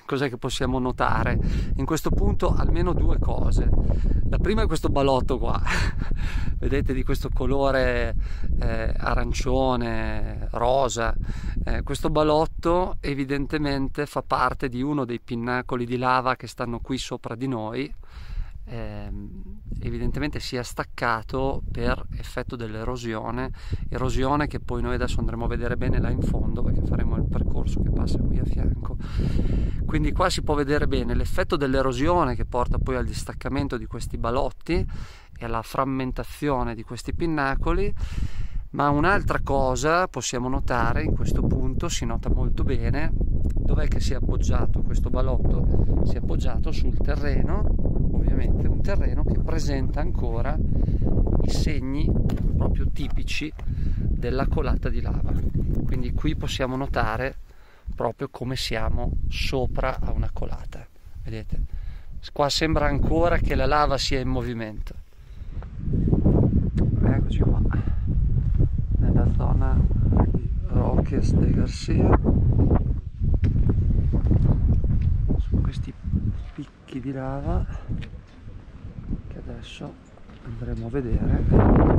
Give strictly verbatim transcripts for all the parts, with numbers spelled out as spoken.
cos'è che possiamo notare? In questo punto almeno due cose. La prima è questo balotto qua, vedete, di questo colore eh, arancione, rosa. Eh, questo balotto evidentemente fa parte di uno dei pinnacoli di lava che stanno qui sopra di noi. Eh, evidentemente si è staccato per effetto dell'erosione, erosione che poi noi adesso andremo a vedere bene là in fondo, perché faremo il percorso che passa qui a fianco. Quindi qua si può vedere bene l'effetto dell'erosione che porta poi al distaccamento di questi balotti e alla frammentazione di questi pinnacoli. Ma un'altra cosa possiamo notare, in questo punto si nota molto bene, dov'è che si è appoggiato questo balotto? Si è appoggiato sul terreno, ovviamente un terreno che presenta ancora i segni proprio tipici della colata di lava. Quindi qui possiamo notare proprio come siamo sopra a una colata, vedete? Qua sembra ancora che la lava sia in movimento. Eccoci qua, nella zona di Roques de Garcia, su questi picchi di lava che adesso andremo a vedere.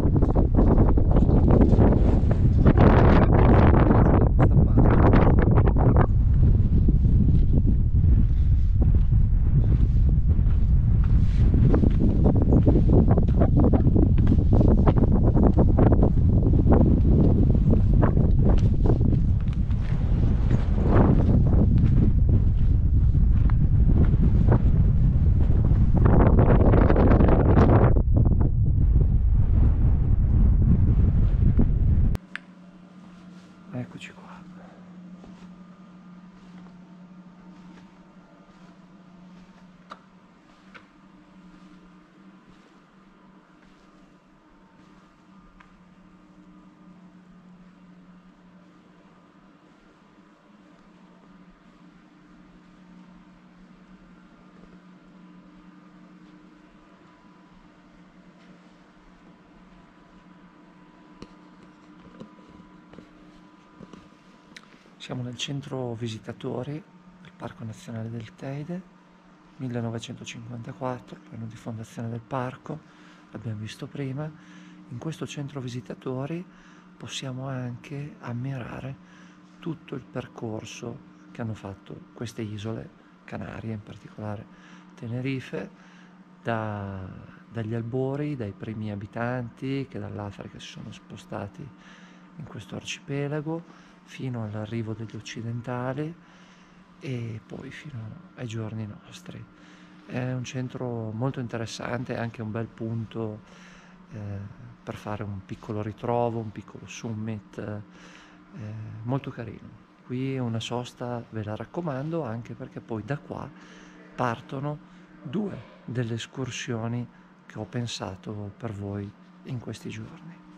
Eccoci qua. Siamo nel centro visitatori del Parco Nazionale del Teide, millenovecentocinquantaquattro, l'anno di fondazione del parco, l'abbiamo visto prima. In questo centro visitatori possiamo anche ammirare tutto il percorso che hanno fatto queste isole Canarie, in particolare Tenerife, da, dagli albori, dai primi abitanti che dall'Africa si sono spostati in questo arcipelago, fino all'arrivo degli occidentali e poi fino ai giorni nostri. È un centro molto interessante, anche un bel punto eh, per fare un piccolo ritrovo, un piccolo summit, eh, molto carino. Qui una sosta ve la raccomando, anche perché poi da qua partono due delle escursioni che ho pensato per voi in questi giorni.